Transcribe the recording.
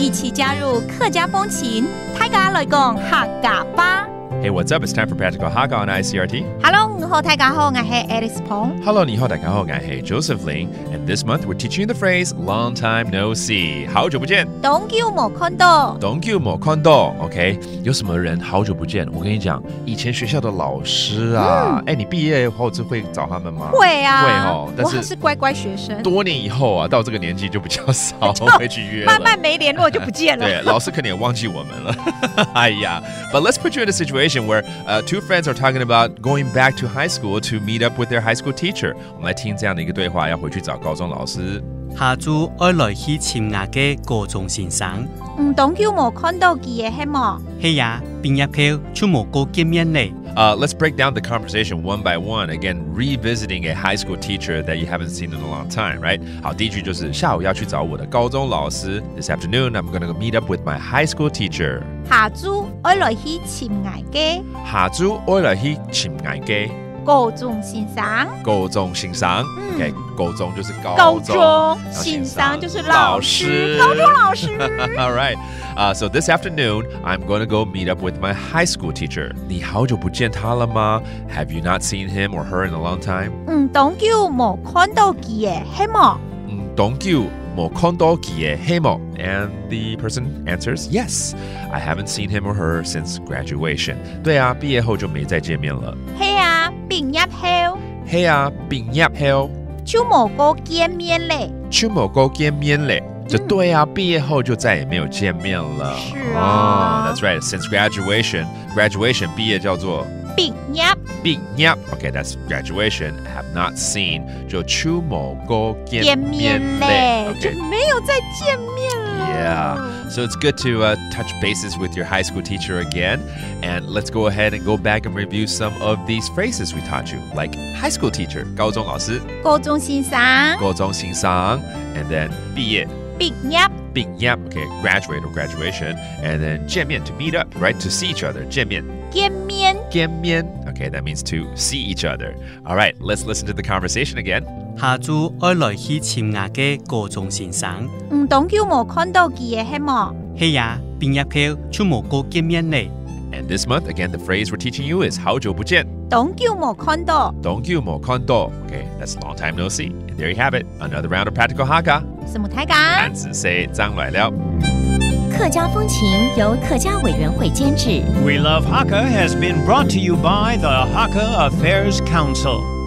一起加入客家风情，大家來講客家吧。 Hey, what's up? It's time for Practical Hakka on ICRT. Hello， 你好，大家好，我係 Alice Pong。 Hello, 你好，大家好，我係 Joseph Ling. And this month we're teaching you the phrase "Long time no see." 好久不見。 東久冇看到。 東久冇看到。OK， 有什麼人好久不見？我跟你講，以前學校的老師啊，你畢業後就會找他們嗎？ 會啊， 會哦，但是我是乖乖學生。 多年以後啊，到這個年紀就比較少會去約了， 慢慢沒聯絡就不見了。 對，老師可能也忘記我們了。哎呀 ，But let's put you in a situation where two friends are talking about going back to high school to meet up with their high school teacher. 我們來聽這樣的一個對話，要回去找高中老師。 下晝愛來去尋牙嘅高中先生。 東久冇看到佢嘅係麼？ 係啊，畢業後就冇過見面咧。 Let's break down the conversation one by one. Again, revisiting a high school teacher that you haven't seen in a long time, right? 好，第一句就是下午要去找我的高中老師。This afternoon, I'm going to meet up with my high school teacher. 下晝愛來去尋牙嘅。 下晝愛來去尋牙嘅。 高中先生。 高中先生 ，OK， 高中就是高中， 高中先生就是老師，高中老師。 All right, so this afternoon I'm going to go meet up with my high school teacher. 你好久不見他了嗎 ？Have you not seen him or her in a long time? 東久冇看到佢嘅係麼？ 東久冇看到佢嘅係麼 ？And the person answers, yes, I haven't seen him or her since graduation. 對啊，畢業後就沒再見面了。 係啊，畢業後。 係啊，畢業後就冇過見面咧。 就冇過見面咧。就對啊，畢業後就再也沒有見面了。 是啊。 That's right. Since graduation, 畢業叫做畢業。 畢業 Okay, that's graduation. Have not seen 就出冇過見面咧， 就沒有再見面了。 Yeah. So it's good to touch bases with your high school teacher again. And let's go ahead and go back and review some of these phrases we taught you, like high school teacher, 高中老師， 高中先生， 高中先生 and then 畢業。 畢業 okay, graduate or graduation, and then 見面 to meet up, right? To see each other, 見面 okay, that means to see each other. All right, let's listen to the conversation again. 下晝愛來去尋牙嘅高中先生。 東久冇看到佢嘅係麼？ 係啊，畢業後就冇過見面咧。 And this month, again, the phrase we're teaching you is 好久不見。 東久冇看到。 東久冇看到 Okay, that's long time no see. And there you have it, another round of Practical Hakka. 什麼大家？ 漢字say 張來了。 客家風情由客家委員會監製。 We Love Hakka has been brought to you by the Hakka Affairs Council.